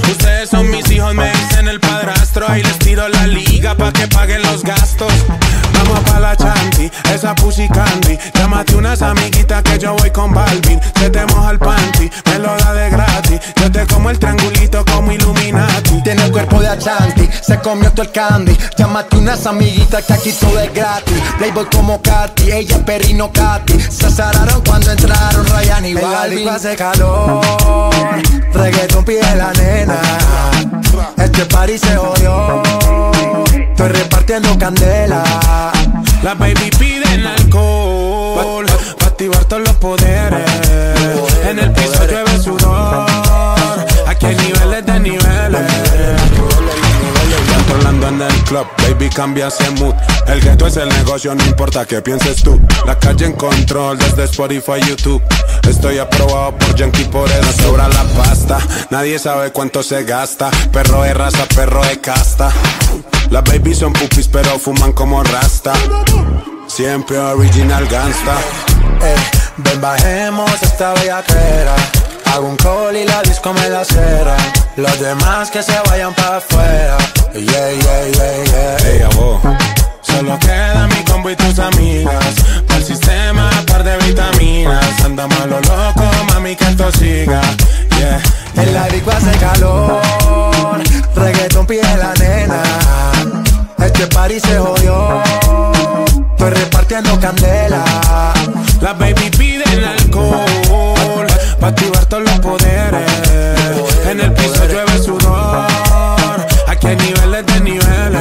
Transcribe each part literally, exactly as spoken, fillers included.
Ustedes son mis hijos, me dicen el padrastro. Ahí les tiro la liga pa' que paguen los gastos. Vamos pa' la chanti, esa pussy candy. Llámate unas amiguitas que yo voy con Balvin. Se te moja el panty, me lo da de gratis. Yo te como el triangulito como Illuminati. Tiene el cuerpo de Ashanti, se comió todo el candy. Llámate unas amiguitas que aquí todo es gratis. Playboy como Katy, ella Perrino Katy. Se azararon cuando entraron Ryan y Balvin. El hace calor, reggaeton pide la nena. Este party se jodió, estoy repartiendo candela. Las baby piden alcohol pa' activar todos los poderes. En el piso llueve sudor. Aquí hay niveles de niveles. Controlando en el club, baby cambia ese mood. El gueto es el negocio, no importa qué pienses tú. La calle en control desde Spotify, YouTube. Estoy aprobado por Yankee, por eso sobra la pasta. Nadie sabe cuánto se gasta. Perro de raza, perro de casta. Las babies son pupis pero fuman como rasta. Siempre original gangsta. Eh, ven bajemos esta bellaquera. Hago un call y la disco me la cera. Los demás que se vayan para afuera. Yeah, yeah, yeah, yeah. Hey, abo. Solo queda mi combo y tus amigas. Para el sistema, par de vitaminas. Andamos a lo loco, mami, que esto siga. Yeah, yeah. En la disco hace calor, reggaeton pide la nena. Este party se jodió, estoy repartiendo candela. Las baby piden alcohol pa' activar todos los poderes. En el piso llueve sudor. Aquí hay niveles de niveles.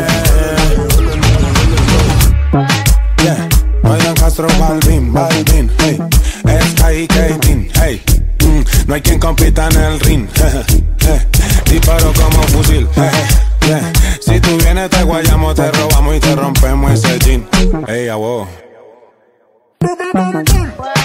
Yeah, Ryan Castro, Balvin, Balvin, hey. Sky y Katin, hey. Mm, no hay quien compita en el ring. Disparo como fusil. Yeah. Si tú vienes te guayamos, te robamos y te rompemos ese jean. Hey, abo.